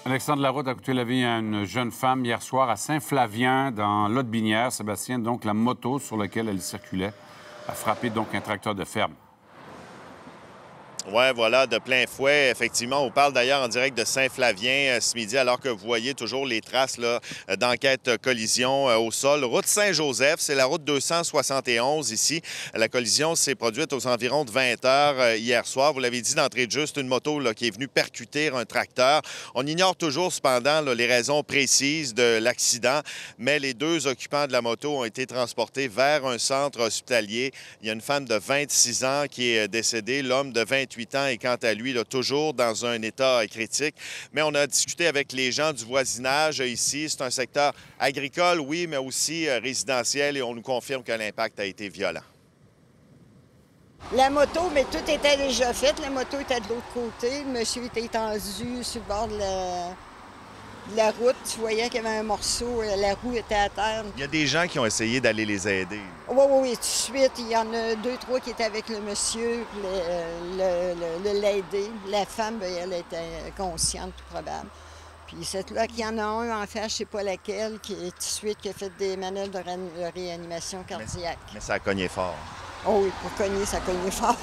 Alexandre Laroute a coûté la vie à une jeune femme hier soir à Saint-Flavien, dans l'Aude-Binière. Sébastien, donc la moto sur laquelle elle circulait a frappé donc un tracteur de ferme. Oui, voilà, de plein fouet. Effectivement, on parle d'ailleurs en direct de Saint-Flavien ce midi, alors que vous voyez toujours les traces d'enquête collision au sol. Route Saint-Joseph, c'est la route 271 ici. La collision s'est produite aux environs de 20 heures hier soir. Vous l'avez dit d'entrée de jeu, c'est une moto qui est venue percuter un tracteur. On ignore toujours cependant les raisons précises de l'accident, mais les deux occupants de la moto ont été transportés vers un centre hospitalier. Il y a une femme de 26 ans qui est décédée, l'homme de 28 ans est quant à lui toujours dans un état critique. Mais on a discuté avec les gens du voisinage ici. C'est un secteur agricole, oui, mais aussi résidentiel et on nous confirme que l'impact a été violent. La moto, mais tout était déjà fait. La moto était de l'autre côté. Le monsieur était étendu sur le bord de la route. Tu voyais qu'il y avait un morceau, la roue était à terre. Il y a des gens qui ont essayé d'aller les aider. Oui, tout de suite. Il y en a 2, 3 qui étaient avec le monsieur, l'aider. La femme, elle était consciente, tout probable. Puis c'est là qu'il y en a un, en fait, je ne sais pas laquelle, qui est tout de suite qui a fait des manœuvres de réanimation cardiaque. Mais ça a cogné fort. Oh oui, pour cogner, ça cognait fort.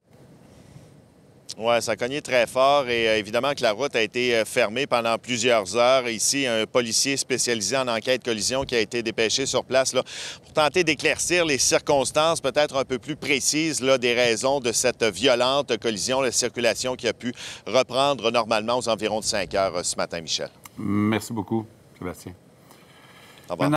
Oui, ça a cogné très fort et évidemment que la route a été fermée pendant plusieurs heures. Ici, un policier spécialisé en enquête collision qui a été dépêché sur place pour tenter d'éclaircir les circonstances peut-être un peu plus précises des raisons de cette violente collision, la circulation qui a pu reprendre normalement aux environs de 5 heures ce matin, Michel. Merci beaucoup, Sébastien. Au revoir.